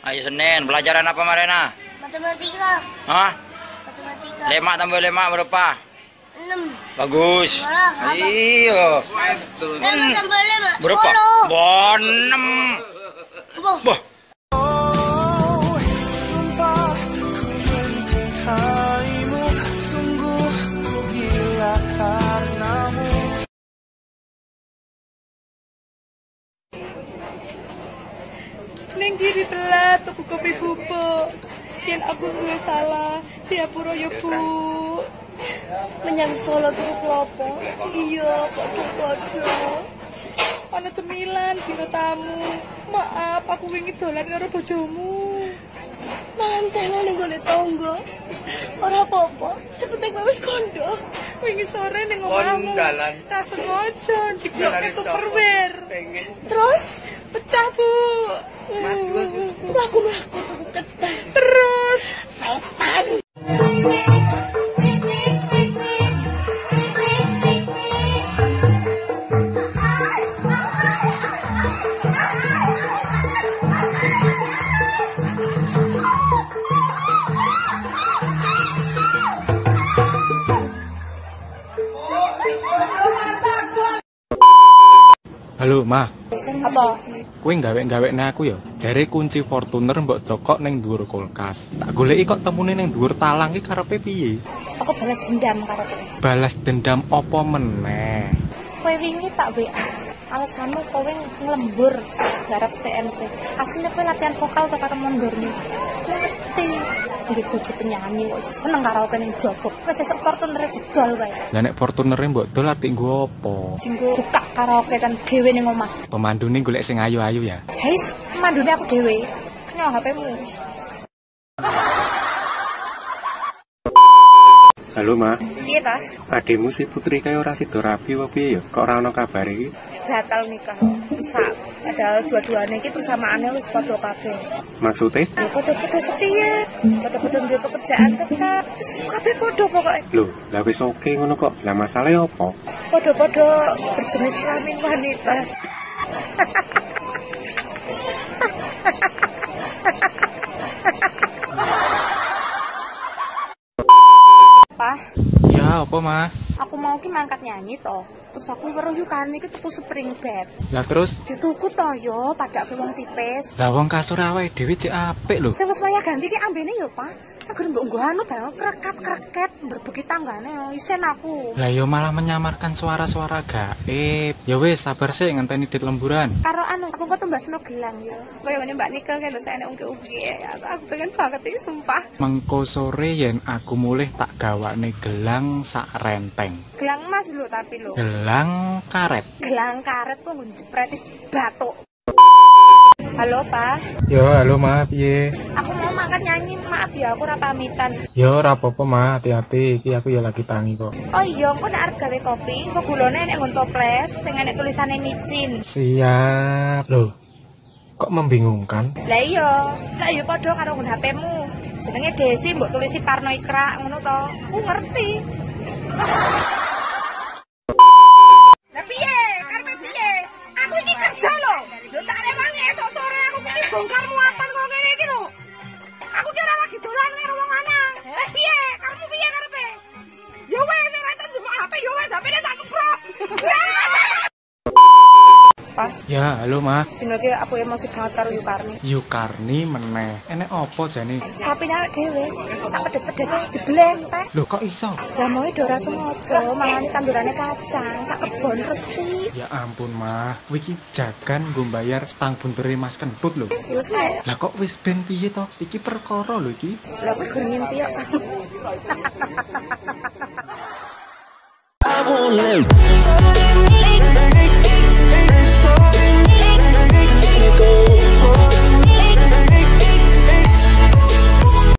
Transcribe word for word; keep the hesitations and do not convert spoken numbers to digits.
Ayo Senin, pelajaran apa Marena? Matematika. Hah? Matematika. Lima tambah lima berapa? Enam. Bagus. Malah, Iya. Lima tambah lima. Berapa? Bon, enam. Boh. Boh. Neng kiri telat tuku kopi bubuk. Yen aku nggak salah, diapura ya Bu. Menyang Solo tuku klopo. Iya, podo-podo. Ana cemilan dina tamu. Maaf, aku wingi dolan karo bojomu. Mantenan ning gone tangga. Ora apa-apa, sepenting wis kondo. Wingi sore ning omahmu. Tak sengaja jikloke tupperware. Terus Pecah, Bu. mlaku-mlaku tuku ketan. Terus Setan. Halo, Ma. apa? Kowe gawe-gawekne aku ya. Jare kunci Fortuner mbok dokok ning dhuwur kulkas. Tak goleki kok temune ning dhuwur talang iki karepe piye? Aku balas dendam karo kowe. Balas dendam apa meneh? Kowe wingi tak W A. Alasanmu kowe nglembur garap C M C. Asline kowe latihan vokal to karo mondorne. Kowe mesti nggih bojo penyanyi kok seneng karaoke ning jogo. Wis esuk Fortuner jedol wae. Lah nek Fortunere mbok dol arti nggo apa? Jenggo buka karaoke kan dhewe ning omah. Pemandune golek sing ayu-ayu ya. Guys, mandune aku dhewe. Nang H P-mu. Halo, Ma. Piye, Pak? Ademu si Putri kaya ora sida rabi apa piye ya? Kok ora ana kabar iki? Batal nikah. Bisa. Padahal dua-duanya iki persamaannya wis padha kabeh. Maksudnya? Ya padha-padha setia, padha-padha duwe pekerjaan tetap, kabeh padha pokoke. Loh, lah wis oke ngono kok. Lah masalahe apa? Padha-padha berjenis kelamin wanita. Pak, Ya, apa, Ma? aku mau ki mangkat nyanyi toh. Terus aku weruh yukane iki tuku spring bed. Lah terus? Dituku toh yo, padake wong tipis. Lah wong kasur awake dhewe cek apik lho. Sing wis waya ganti ki ambene yo, Pak. Agar mbok nggo anu bang krekat-kreket berbeki tanggane yo isen aku. Lah yo malah menyamarkan suara-suara gaib. Ya wis sabar sih ngenteni dit lemburan. Karo anu aku kok tumbasno gelang yo. Kaya ngene Mbak Nikel kan lho sakene ungki-ungki. Aku, aku pengen banget iki sumpah. Mengko sore yen aku mulih tak gawane gelang sak renteng. Gelang emas lho tapi lho. Gelang karet. Gelang karet kok nggo jepreti batuk. Halo, Pak. Yo, halo Ma, piye? Aku mau makan nyanyi, maaf ya aku ora pamitan. Yo ora apa-apa Ma, hati-hati iki aku ya lagi tangi kok. Oh iya, engko nek arep gawe kopi, engko gulone nek nggon toples sing enek tulisane micin. Siap. Loh, kok membingungkan? Lah iya, lah iya padha karo nggon H P-mu. Jenenge Desi mbok tulisi Parno Ikra ngono to. Aku ngerti. Lah piye? Karepe piye? Aku iki kerja lho. Yo tak rewangi esuk sore aku iki bongkar muatan kok ngene iki lho. Aku ki ora lagi dolan karo wong lanang. Eh piye? Karepmu piye karepe? Yo wes nek ora tak H P yo wes H P-ne tak keprok. Pak, Ya, halo Ma. dino ki aku emosi banget karo Yukarni. Yukarni meneh. Enek apa jane? Sapine awake dhewe, sak pedet-pedete diblentek. Loh, kok iso? Lah mau ora sengaja, malah tandurane kacang, sak kebon resik. Ya ampun Ma, wiki jagan nggo bayar stang bunteri Mas Kentut lho. Wis mek, Lah kok wis ben piye to? Iki perkara lho iki. lha aku gur ngimpi kok. I won't let